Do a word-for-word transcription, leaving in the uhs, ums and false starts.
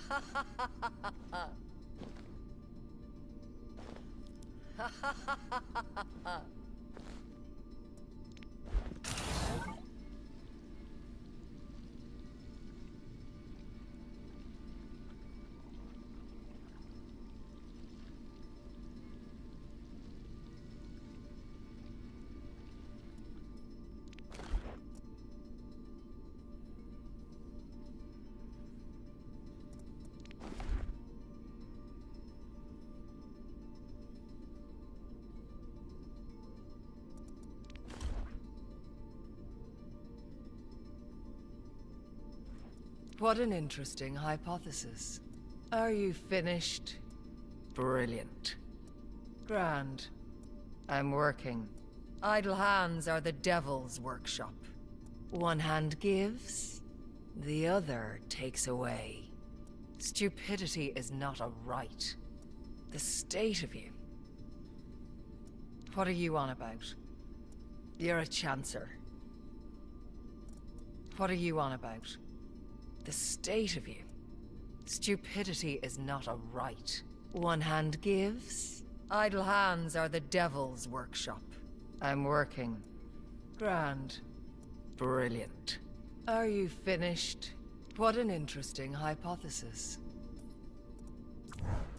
What an interesting hypothesis. Are you finished? Brilliant. Grand. I'm working. Idle hands are the devil's workshop. One hand gives, the other takes away. Stupidity is not a right. The state of you. What are you on about? You're a chancer. What are you on about? The state of you. Stupidity is not a right. One hand gives. Idle hands are the devil's workshop. I'm working. Grand. Brilliant. Are you finished? What an interesting hypothesis.